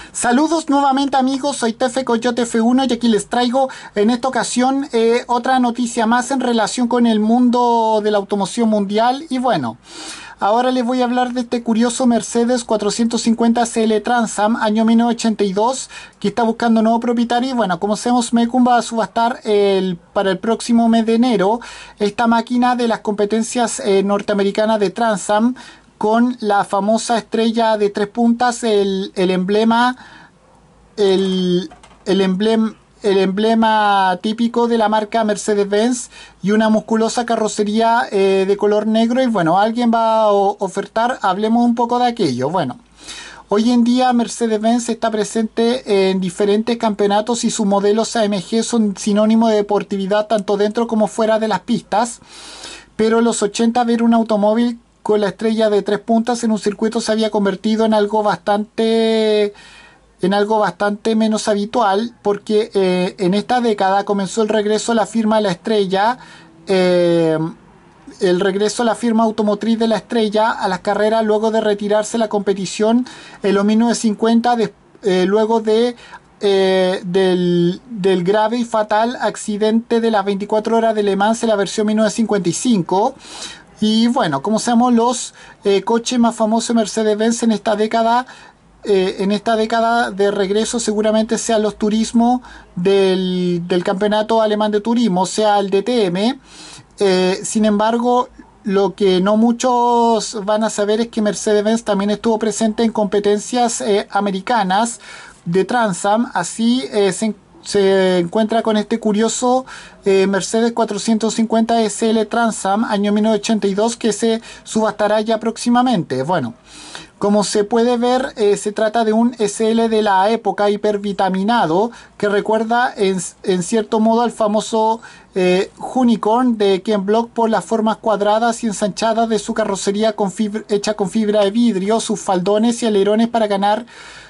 Saludos nuevamente amigos, soy Tefe Coyote F1 y aquí les traigo en esta ocasión otra noticia más en relación con el mundo de la automoción mundial. Y bueno, ahora les voy a hablar de este curioso Mercedes 450 CL Transam año 1982 que está buscando nuevo propietario. Y bueno, como sabemos, Mecum va a subastar para el próximo mes de enero esta máquina de las competencias norteamericanas de Transam, con la famosa estrella de tres puntas, el emblema típico de la marca Mercedes-Benz, y una musculosa carrocería de color negro. Y bueno, alguien va a ofertar, hablemos un poco de aquello. Bueno, hoy en día Mercedes-Benz está presente en diferentes campeonatos y sus modelos AMG son sinónimo de deportividad tanto dentro como fuera de las pistas. Pero en los 80 ver un automóvil con la estrella de tres puntas en un circuito se había convertido en algo bastante menos habitual, porque en esta década comenzó el regreso a la firma de la estrella, el regreso a la firma automotriz de la estrella a las carreras luego de retirarse la competición en los 1950, luego del grave y fatal accidente de las 24 horas de Le Mans en la versión 1955. Y bueno, como sabemos, los coches más famosos de Mercedes-Benz en esta década de regreso seguramente sean los turismo del campeonato alemán de turismo, sea el DTM. Sin embargo, lo que no muchos van a saber es que Mercedes-Benz también estuvo presente en competencias americanas de Transam. Así se encuentra con este curioso Mercedes 450 SL Transam año 1982 que se subastará ya próximamente. Bueno, como se puede ver, se trata de un SL de la época hipervitaminado que recuerda en cierto modo al famoso Unicorn de Ken Block por las formas cuadradas y ensanchadas de su carrocería hecha con fibra de vidrio, sus faldones y alerones para ganar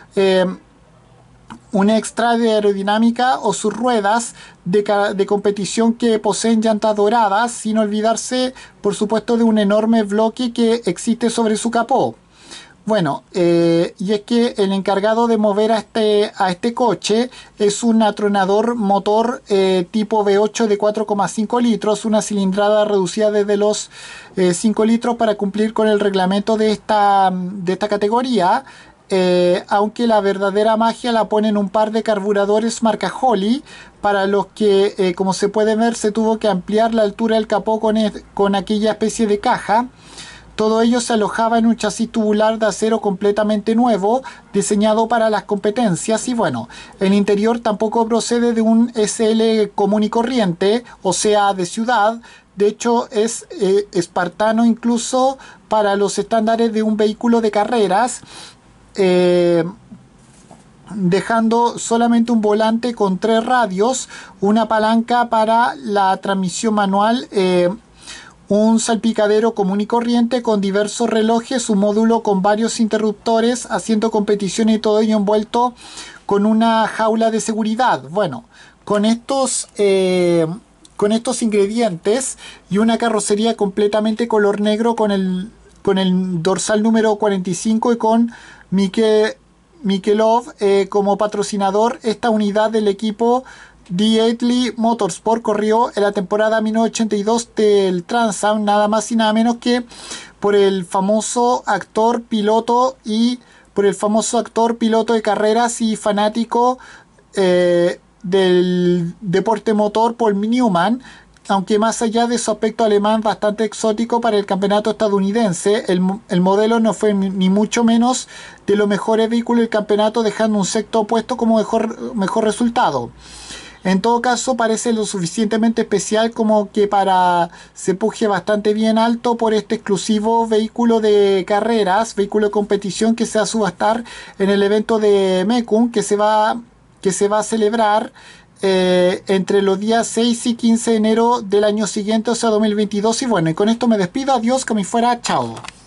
un extra de aerodinámica, o sus ruedas de competición que poseen llantas doradas, sin olvidarse por supuesto de un enorme bloque que existe sobre su capó. Bueno, y es que el encargado de mover a este coche es un atronador motor tipo V8 de 4,5 litros, una cilindrada reducida desde los 5 litros para cumplir con el reglamento de esta categoría. Aunque la verdadera magia la ponen un par de carburadores marca Holley, para los que, como se puede ver, se tuvo que ampliar la altura del capó con aquella especie de caja. Todo ello se alojaba en un chasis tubular de acero completamente nuevo, diseñado para las competencias. Y bueno, el interior tampoco procede de un SL común y corriente, o sea, de ciudad. De hecho, es espartano incluso para los estándares de un vehículo de carreras, dejando solamente un volante con 3 radios, una palanca para la transmisión manual, un salpicadero común y corriente con diversos relojes, un módulo con varios interruptores, haciendo competición y todo ello envuelto con una jaula de seguridad. Bueno, con estos ingredientes y una carrocería completamente color negro con el dorsal número 45 y con Mikelov como patrocinador, esta unidad del equipo Dietli Motorsport corrió en la temporada 1982 del Transam nada más y nada menos que por el famoso actor piloto de carreras y fanático del deporte motor, Paul Newman. Aunque más allá de su aspecto alemán bastante exótico para el campeonato estadounidense, el modelo no fue ni mucho menos de los mejores vehículos del campeonato, dejando un sexto puesto como mejor resultado. En todo caso, parece lo suficientemente especial como que se puje bastante bien alto por este exclusivo vehículo de carreras, vehículo de competición que se va a subastar en el evento de Mecum que se va a celebrar entre los días 6 y 15 de enero del año siguiente, o sea 2022. Y bueno, y con esto me despido. Adiós, que me fuera, chao.